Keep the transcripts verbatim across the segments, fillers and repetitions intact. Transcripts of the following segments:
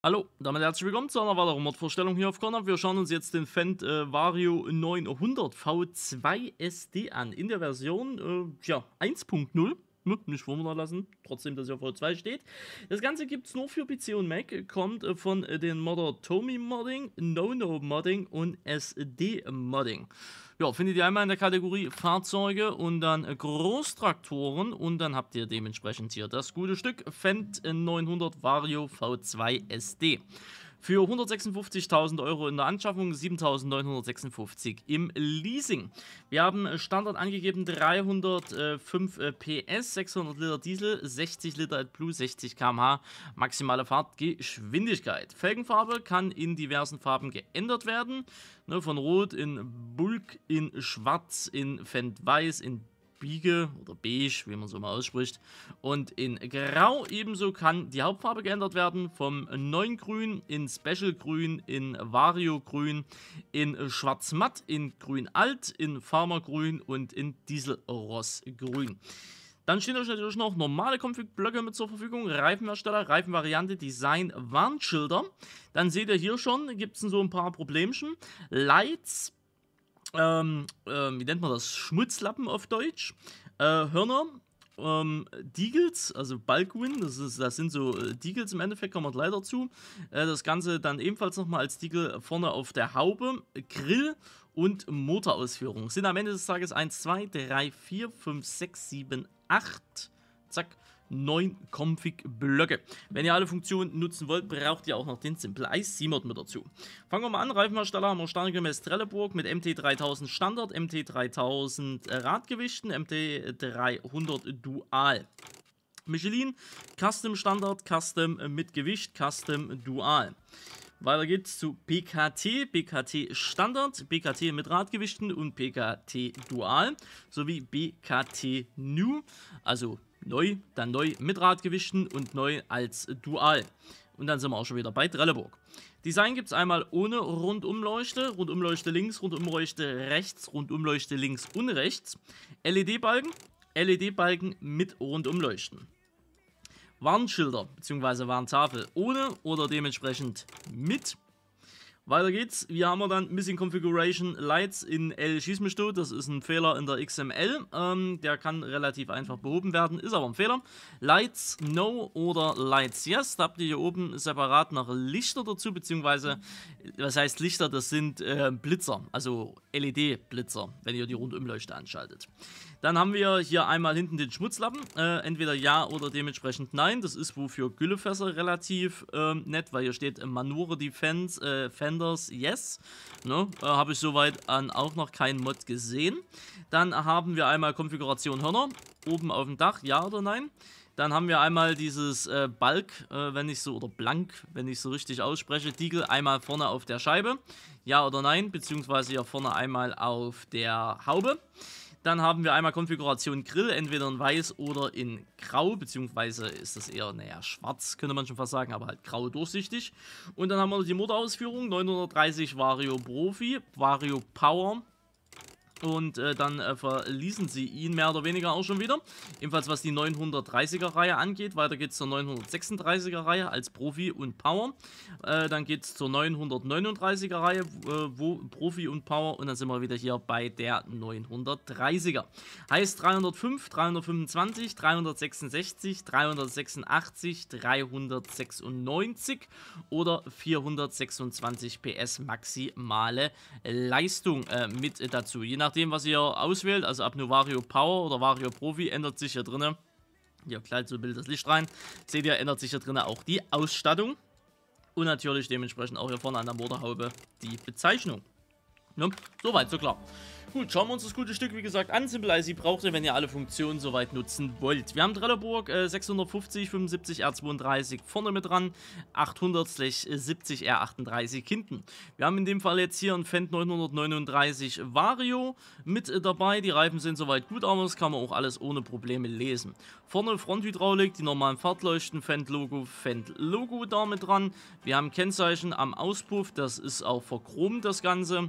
Hallo, damit herzlich willkommen zu einer weiteren Modvorstellung hier auf Corner. Wir schauen uns jetzt den Fendt äh, Vario neunhundert V zwei S D an. In der Version äh, ja, eins Punkt null. Ne, nicht wundern lassen, trotzdem, dass hier V zwei steht. Das Ganze gibt es nur für P C und Mac, kommt äh, von äh, den Modder Tomy Modding, No-No Modding und S D Modding. Ja, findet ihr einmal in der Kategorie Fahrzeuge und dann äh, Großtraktoren und dann habt ihr dementsprechend hier das gute Stück Fendt neunhundert Vario V zwei S D. Für hundertsechsundfünfzigtausend Euro in der Anschaffung, siebentausendneunhundertsechsundfünfzig im Leasing. Wir haben Standard angegeben dreihundertfünf P S, sechshundert Liter Diesel, sechzig Liter AdBlue, sechzig Kilometer pro Stunde, maximale Fahrtgeschwindigkeit. Felgenfarbe kann in diversen Farben geändert werden. Ne, von Rot in Bulk, in Schwarz, in Fendt Weiß, in Biege oder Beige, wie man so mal ausspricht. Und in Grau ebenso kann die Hauptfarbe geändert werden, vom Neongrün in Special Grün, in Vario Grün, in Schwarz Matt, in Grün Alt, in Farmer Grün und in Dieselross Grün. Dann stehen euch natürlich noch normale Config-Blöcke mit zur Verfügung, Reifenhersteller, Reifenvariante, Design, Warnschilder. Dann seht ihr hier schon, gibt es so ein paar Problemchen. Lights, Ähm, ähm, wie nennt man das? Schmutzlappen auf Deutsch. Äh, Hörner, ähm, Deagles, also Balkwin, das, ist, das sind so äh, Deagles im Endeffekt, kommen wir gleich dazu. Äh, das Ganze dann ebenfalls nochmal als Deagle vorne auf der Haube, Grill und Motorausführung. Sind am Ende des Tages eins, zwei, drei, vier, fünf, sechs, sieben, acht, zack, neun Config-Blöcke. Wenn ihr alle Funktionen nutzen wollt, braucht ihr auch noch den Simple I C-Mod mit dazu. Fangen wir mal an. Reifenhersteller haben wir standardgemäß Trelleborg mit M T dreitausend Standard, M T dreitausend Radgewichten, M T dreihundert Dual. Michelin, Custom Standard, Custom mit Gewicht, Custom Dual. Weiter geht's zu P K T, P K T Standard, P K T mit Radgewichten und P K T Dual sowie B K T New, also neu, dann neu mit Radgewichten und neu als Dual. Und dann sind wir auch schon wieder bei Trelleborg. Design gibt es einmal ohne Rundumleuchte, Rundumleuchte links, Rundumleuchte rechts, Rundumleuchte links und rechts. L E D-Balken, L E D-Balken mit Rundumleuchten. Warnschilder bzw. Warntafel ohne oder dementsprechend mit. Weiter geht's. Wir haben dann Missing Configuration Lights in L schieß mich tot. Das ist ein Fehler in der X M L. Ähm, der kann relativ einfach behoben werden, ist aber ein Fehler. Lights No oder Lights Yes. Da habt ihr hier oben separat noch Lichter dazu, beziehungsweise, was heißt Lichter? Das sind äh, Blitzer, also L E D-Blitzer, wenn ihr die Rundumleuchte anschaltet. Dann haben wir hier einmal hinten den Schmutzlappen, äh, entweder ja oder dementsprechend nein. Das ist wohl für Güllefässer relativ äh, nett, weil hier steht äh, Manure Defense äh, Fenders Yes. Ne? Äh, Habe ich soweit an auch noch keinen Mod gesehen. Dann haben wir einmal Konfiguration Hörner, oben auf dem Dach, ja oder nein. Dann haben wir einmal dieses äh, Balk, äh, wenn ich so, oder Blank, wenn ich so richtig ausspreche, Diegel einmal vorne auf der Scheibe, ja oder nein, beziehungsweise hier vorne einmal auf der Haube. Dann haben wir einmal Konfiguration Grill, entweder in weiß oder in grau, beziehungsweise ist das eher, naja, schwarz, könnte man schon fast sagen, aber halt grau durchsichtig. Und dann haben wir die Motorausführung, neunhundertdreißig Vario Profi, Vario Power. Und äh, dann äh, verließen sie ihn mehr oder weniger auch schon wieder. Ebenfalls was die neunhundertdreißiger Reihe angeht. Weiter geht es zur neunhundertsechsunddreißiger Reihe als Profi und Power. Äh, dann geht es zur neunhundertneununddreißiger Reihe, äh, wo Profi und Power. Und dann sind wir wieder hier bei der neunhundertdreißiger. Heißt dreihundertfünf, dreihundertfünfundzwanzig, dreihundertsechsundsechzig, dreihundertsechsundachtzig, dreihundertsechsundneunzig oder vierhundertsechsundzwanzig P S maximale Leistung äh, mit dazu. Je nach dem, was ihr auswählt, also ab nur Vario Power oder Vario Profi, ändert sich hier drin, hier kleidet so ein Bild das Licht rein, seht ihr, ändert sich hier drin auch die Ausstattung und natürlich dementsprechend auch hier vorne an der Motorhaube die Bezeichnung. Ja, soweit, so klar. Gut, schauen wir uns das gute Stück, wie gesagt, an. Simple I C braucht ihr, wenn ihr alle Funktionen soweit nutzen wollt. Wir haben Trelleborg äh, sechshundertfünfzig, fünfundsiebzig R zweiunddreißig vorne mit dran, achthundert siebzig R achtunddreißig hinten. Wir haben in dem Fall jetzt hier ein Fendt neunhundertneununddreißig Vario mit äh, dabei. Die Reifen sind soweit gut, aber das kann man auch alles ohne Probleme lesen. Vorne Fronthydraulik, die normalen Fahrtleuchten, Fendt-Logo, Fendt-Logo da mit dran. Wir haben Kennzeichen am Auspuff, das ist auch verchromt, das Ganze.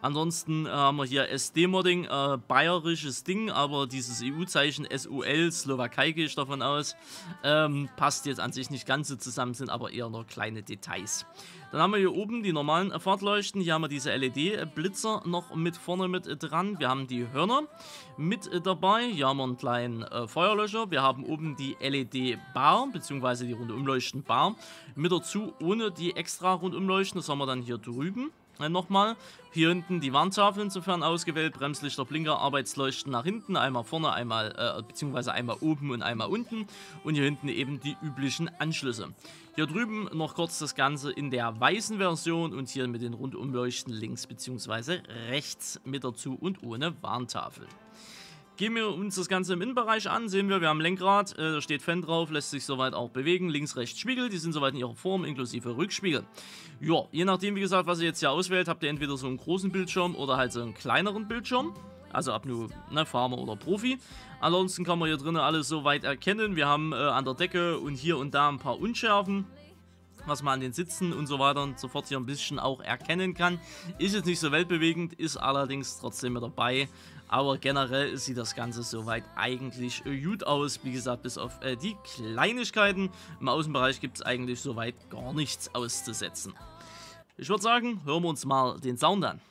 Ansonsten äh, haben wir hier S D-Modding, äh, bayerisches Ding, aber dieses E U-Zeichen S U L, Slowakei gehe ich davon aus, ähm, passt jetzt an sich nicht ganz so zusammen, sind aber eher nur kleine Details. Dann haben wir hier oben die normalen Fahrtleuchten, hier haben wir diese L E D-Blitzer noch mit vorne mit dran, wir haben die Hörner mit dabei, hier haben wir einen kleinen äh, Feuerlöscher, wir haben oben die L E D-Bar, beziehungsweise die Rundumleuchten-Bar mit dazu, ohne die extra Rundumleuchten, das haben wir dann hier drüben. Nochmal, hier hinten die Warntafeln insofern ausgewählt, Bremslichter, Blinker, Arbeitsleuchten nach hinten, einmal vorne, einmal, äh, beziehungsweise einmal oben und einmal unten und hier hinten eben die üblichen Anschlüsse. Hier drüben noch kurz das Ganze in der weißen Version und hier mit den Rundumleuchten links beziehungsweise rechts mit dazu und ohne Warntafel. Gehen wir uns das Ganze im Innenbereich an, sehen wir, wir haben ein Lenkrad, äh, da steht Fan drauf, lässt sich soweit auch bewegen, links, rechts Spiegel, die sind soweit in ihrer Form, inklusive Rückspiegel. Ja, je nachdem, wie gesagt, was ihr jetzt hier auswählt, habt ihr entweder so einen großen Bildschirm oder halt so einen kleineren Bildschirm, also ab nur ne, Farmer oder Profi. Ansonsten kann man hier drinnen alles soweit erkennen, wir haben äh, an der Decke und hier und da ein paar Unschärfen, was man an den Sitzen und so weiter und sofort hier ein bisschen auch erkennen kann. Ist jetzt nicht so weltbewegend, ist allerdings trotzdem mit dabei. Aber generell sieht das Ganze soweit eigentlich äh, gut aus. Wie gesagt, bis auf äh, die Kleinigkeiten. Im Außenbereich gibt es eigentlich soweit gar nichts auszusetzen. Ich würde sagen, hören wir uns mal den Sound an.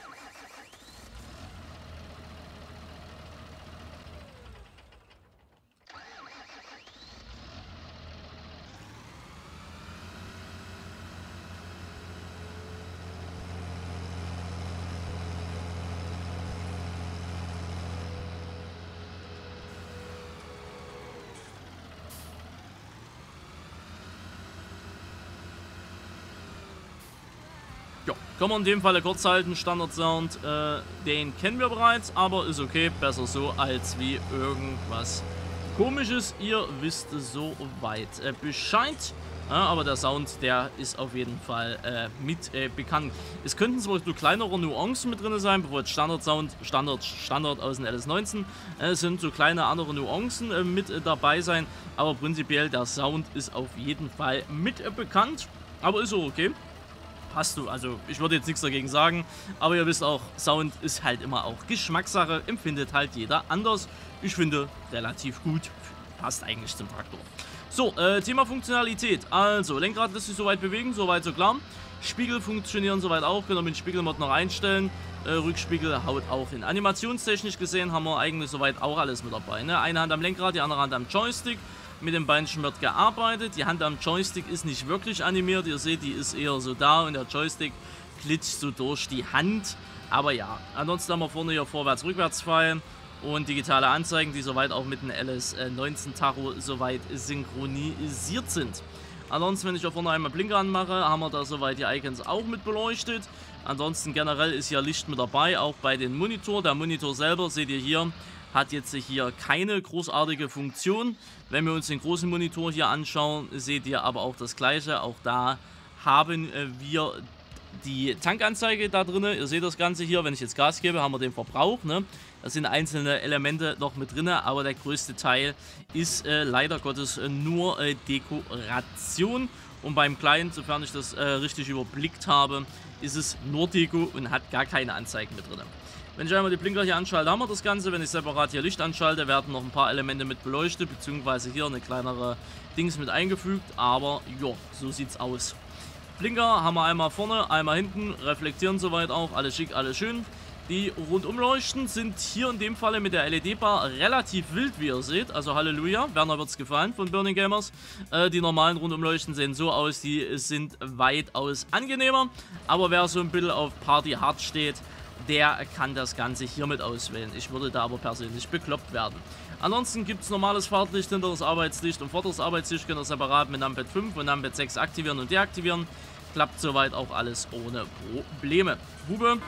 Ja, kann man in dem Fall kurz halten, Standard-Sound, äh, den kennen wir bereits, aber ist okay, besser so als wie irgendwas Komisches. Ihr wisst soweit äh, Bescheid, ja, aber der Sound, der ist auf jeden Fall äh, mit äh, bekannt. Es könnten zwar so kleinere Nuancen mit drin sein, bevor jetzt Standard-Sound, Standard, Standard aus dem L S neunzehn, äh, sind so kleine andere Nuancen äh, mit äh, dabei sein, aber prinzipiell der Sound ist auf jeden Fall mit äh, bekannt, aber ist so okay. Hast du, also ich würde jetzt nichts dagegen sagen, aber ihr wisst auch, Sound ist halt immer auch Geschmackssache, empfindet halt jeder anders. Ich finde, relativ gut, passt eigentlich zum Traktor. So, äh, Thema Funktionalität, also Lenkrad lässt sich soweit bewegen, soweit so klar. Spiegel funktionieren soweit auch, könnt ihr mit Spiegelmod noch einstellen. Äh, Rückspiegel haut auch hin. Animationstechnisch gesehen haben wir eigentlich soweit auch alles mit dabei, ne? Eine Hand am Lenkrad, die andere Hand am Joystick. Mit dem Beinchen wird gearbeitet. Die Hand am Joystick ist nicht wirklich animiert. Ihr seht, die ist eher so da und der Joystick glitscht so durch die Hand. Aber ja, ansonsten haben wir vorne hier Vorwärts-Rückwärts-Pfeil und digitale Anzeigen, die soweit auch mit dem L S neunzehn Tacho soweit synchronisiert sind. Ansonsten, wenn ich hier vorne einmal Blinker anmache, haben wir da soweit die Icons auch mit beleuchtet. Ansonsten generell ist hier Licht mit dabei, auch bei den Monitor. Der Monitor selber, seht ihr hier, hat jetzt hier keine großartige Funktion. Wenn wir uns den großen Monitor hier anschauen, seht ihr aber auch das gleiche. Auch da haben wir die Tankanzeige da drin. Ihr seht das Ganze hier, wenn ich jetzt Gas gebe, haben wir den Verbrauch. Ne? Da sind einzelne Elemente noch mit drin, aber der größte Teil ist äh, leider Gottes äh, nur äh, Dekoration. Und beim Kleinen, sofern ich das äh, richtig überblickt habe, ist es nur Deko und hat gar keine Anzeigen mit drin. Wenn ich einmal die Blinker hier anschalte, haben wir das Ganze. Wenn ich separat hier Licht anschalte, werden noch ein paar Elemente mit beleuchtet, beziehungsweise hier eine kleinere Dings mit eingefügt. Aber ja, so sieht's aus. Blinker haben wir einmal vorne, einmal hinten, reflektieren soweit auch, alles schick, alles schön. Die Rundumleuchten sind hier in dem Falle mit der L E D-Bar relativ wild, wie ihr seht. Also Halleluja, Werner wird es gefallen von Burning Gamers. Äh, die normalen Rundumleuchten sehen so aus, die sind weitaus angenehmer. Aber wer so ein bisschen auf Party Hard steht, der kann das Ganze hiermit auswählen. Ich würde da aber persönlich bekloppt werden. Ansonsten gibt es normales Fahrtlicht, hinteres Arbeitslicht und vorderes Arbeitslicht. Könnt ihr separat mit Numpad fünf und Numpad sechs aktivieren und deaktivieren. Klappt soweit auch alles ohne Probleme. Hube,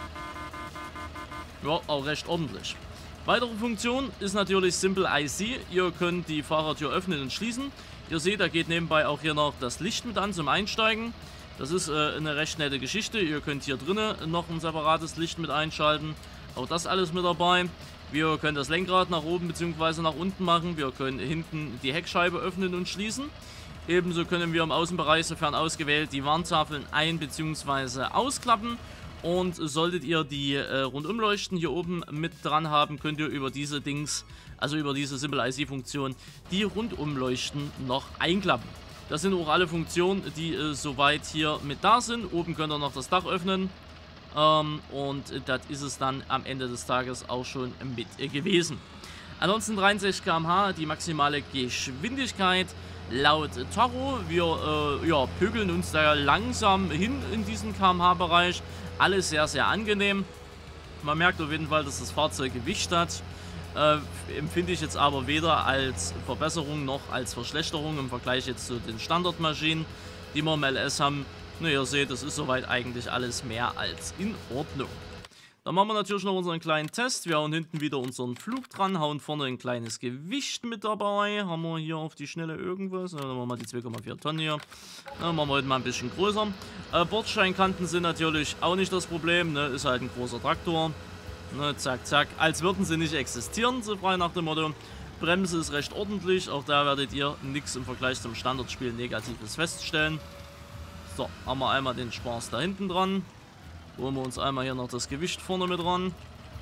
ja, auch recht ordentlich. Weitere Funktion ist natürlich Simple I C. Ihr könnt die Fahrertür öffnen und schließen. Ihr seht, da geht nebenbei auch hier noch das Licht mit an zum Einsteigen. Das ist äh, eine recht nette Geschichte. Ihr könnt hier drinnen noch ein separates Licht mit einschalten. Auch das alles mit dabei. Wir können das Lenkrad nach oben bzw. nach unten machen. Wir können hinten die Heckscheibe öffnen und schließen. Ebenso können wir im Außenbereich, sofern ausgewählt, die Warntafeln ein- bzw. ausklappen. Und solltet ihr die äh, Rundumleuchten hier oben mit dran haben, könnt ihr über diese Dings, also über diese Simple I C-Funktion, die Rundumleuchten noch einklappen. Das sind auch alle Funktionen, die äh, soweit hier mit da sind. Oben könnt ihr noch das Dach öffnen. Ähm, und äh, das ist es dann am Ende des Tages auch schon mit äh, gewesen. Ansonsten dreiundsechzig Kilometer pro Stunde, die maximale Geschwindigkeit. Laut Tacho, wir äh, ja, pögeln uns da langsam hin in diesen Kilometer pro Stunde Bereich. Alles sehr, sehr angenehm. Man merkt auf jeden Fall, dass das Fahrzeug Gewicht hat. Äh, empfinde ich jetzt aber weder als Verbesserung noch als Verschlechterung im Vergleich jetzt zu den Standardmaschinen, die wir im L S haben. Na, ihr seht, das ist soweit eigentlich alles mehr als in Ordnung. Dann machen wir natürlich noch unseren kleinen Test. Wir hauen hinten wieder unseren Flug dran, hauen vorne ein kleines Gewicht mit dabei. Haben wir hier auf die Schnelle irgendwas? Dann machen wir mal die zwei Komma vier Tonnen hier. Dann machen wir heute mal ein bisschen größer. Äh, Bordsteinkanten sind natürlich auch nicht das Problem. Ne? Ist halt ein großer Traktor. Ne? Zack, zack. Als würden sie nicht existieren, so frei nach dem Motto. Bremse ist recht ordentlich. Auch da werdet ihr nichts im Vergleich zum Standardspiel Negatives feststellen. So, haben wir einmal den Spaß da hinten dran. Holen wir uns einmal hier noch das Gewicht vorne mit dran.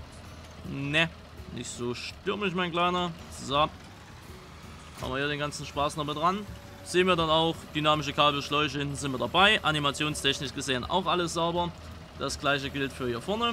Ne, nicht so stürmisch, mein Kleiner. So. Haben wir hier den ganzen Spaß noch mit dran. Sehen wir dann auch, dynamische Kabelschläuche hinten sind wir dabei. Animationstechnisch gesehen auch alles sauber. Das gleiche gilt für hier vorne.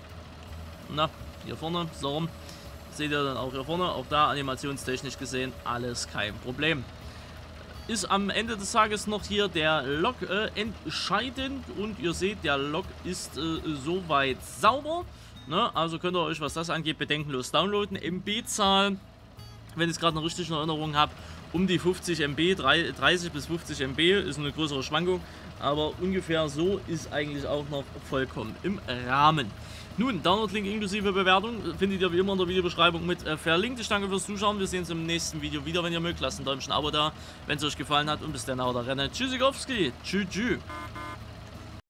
Na, hier vorne, so rum. Seht ihr dann auch hier vorne. Auch da animationstechnisch gesehen alles kein Problem. Ist am Ende des Tages noch hier der Log äh, entscheidend und ihr seht, der Log ist äh, soweit sauber. Ne? Also könnt ihr euch, was das angeht, bedenkenlos downloaden. M B-Zahl, wenn ich es gerade noch richtig in Erinnerung habe, um die fünfzig Megabyte, dreißig bis fünfzig Megabyte, ist eine größere Schwankung, aber ungefähr so ist eigentlich auch noch vollkommen im Rahmen. Nun, Download-Link inklusive Bewertung findet ihr wie immer in der Videobeschreibung mit äh, verlinkt. Ich danke fürs Zuschauen. Wir sehen uns im nächsten Video wieder, wenn ihr mögt. Lasst ein Däumchen, Abo da, wenn es euch gefallen hat. Und bis dann, haut rein. Tschüssikowski. Tschüss, tschüss.